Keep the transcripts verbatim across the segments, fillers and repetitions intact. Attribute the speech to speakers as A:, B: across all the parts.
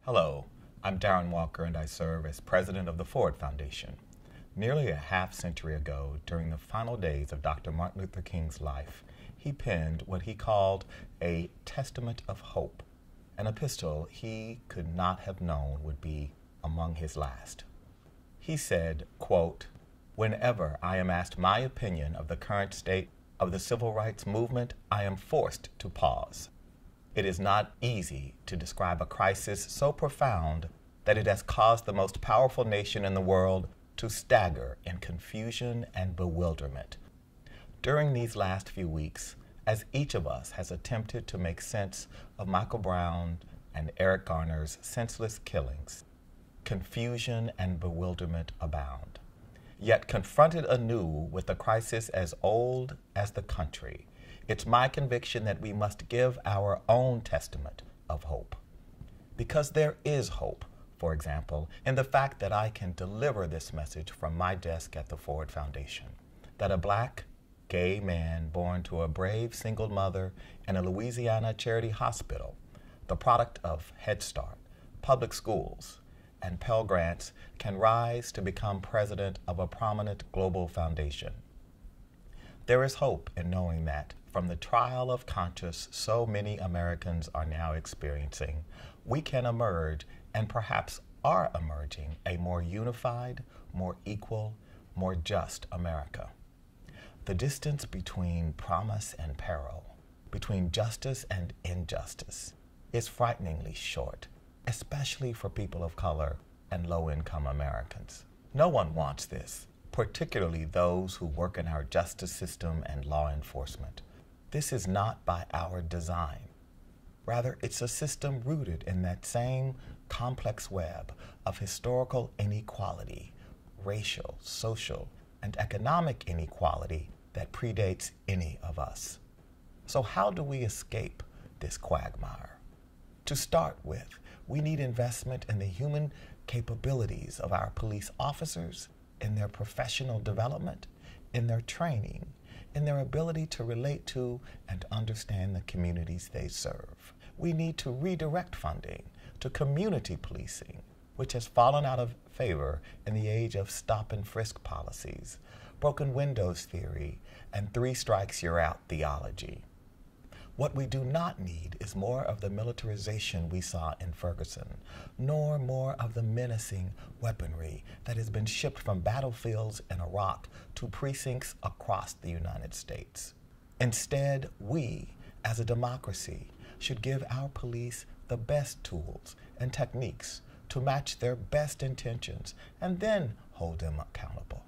A: Hello, I'm Darren Walker and I serve as president of the Ford Foundation. Nearly a half century ago, during the final days of Doctor Martin Luther King's life, he penned what he called a testament of hope, an epistle he could not have known would be among his last. He said, quote, "Whenever I am asked my opinion of the current state of the civil rights movement, I am forced to pause. It is not easy to describe a crisis so profound that it has caused the most powerful nation in the world to stagger in confusion and bewilderment. During these last few weeks, as each of us has attempted to make sense of Michael Brown and Eric Garner's senseless killings, confusion and bewilderment abound. Yet confronted anew with a crisis as old as the country, it's my conviction that we must give our own testament of hope. Because there is hope, for example, in the fact that I can deliver this message from my desk at the Ford Foundation, that a black, gay man born to a brave single mother in a Louisiana charity hospital, the product of Head Start, public schools, and Pell Grants, can rise to become president of a prominent global foundation. There is hope in knowing that from the trial of conscience so many Americans are now experiencing, we can emerge, and perhaps are emerging, a more unified, more equal, more just America. The distance between promise and peril, between justice and injustice, is frighteningly short, especially for people of color and low-income Americans. No one wants this, particularly those who work in our justice system and law enforcement. This is not by our design. Rather, it's a system rooted in that same complex web of historical inequality, racial, social, and economic inequality that predates any of us. So how do we escape this quagmire? To start with, we need investment in the human capabilities of our police officers, in their professional development, in their training, in their ability to relate to and understand the communities they serve. We need to redirect funding to community policing, which has fallen out of favor in the age of stop and frisk policies, broken windows theory, and three strikes you're out theology. What we do not need is more of the militarization we saw in Ferguson, nor more of the menacing weaponry that has been shipped from battlefields in Iraq to precincts across the United States. Instead, we, as a democracy, should give our police the best tools and techniques to match their best intentions and then hold them accountable.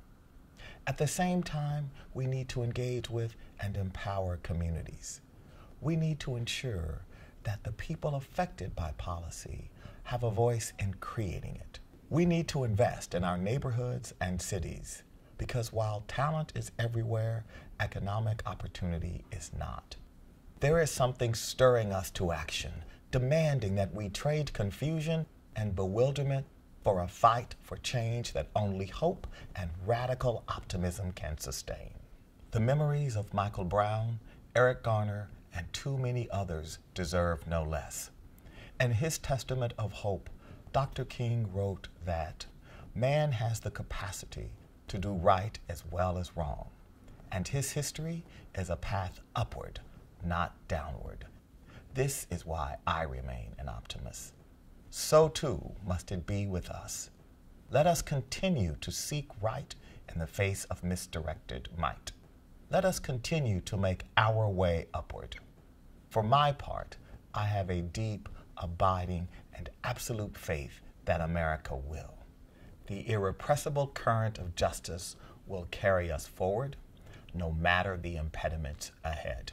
A: At the same time, we need to engage with and empower communities. We need to ensure that the people affected by policy have a voice in creating it. We need to invest in our neighborhoods and cities because while talent is everywhere, economic opportunity is not. There is something stirring us to action, demanding that we trade confusion and bewilderment for a fight for change that only hope and radical optimism can sustain. The memories of Michael Brown, Eric Garner, and too many others deserve no less. In his testament of hope, Doctor King wrote that man has the capacity to do right as well as wrong, and his history is a path upward, not downward. This is why I remain an optimist. So too must it be with us. Let us continue to seek right in the face of misdirected might. Let us continue to make our way upward. For my part, I have a deep, abiding, and absolute faith that America will. The irrepressible current of justice will carry us forward, no matter the impediments ahead.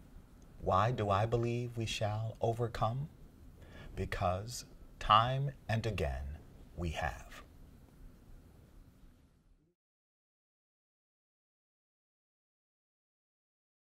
A: Why do I believe we shall overcome? Because time and again we have.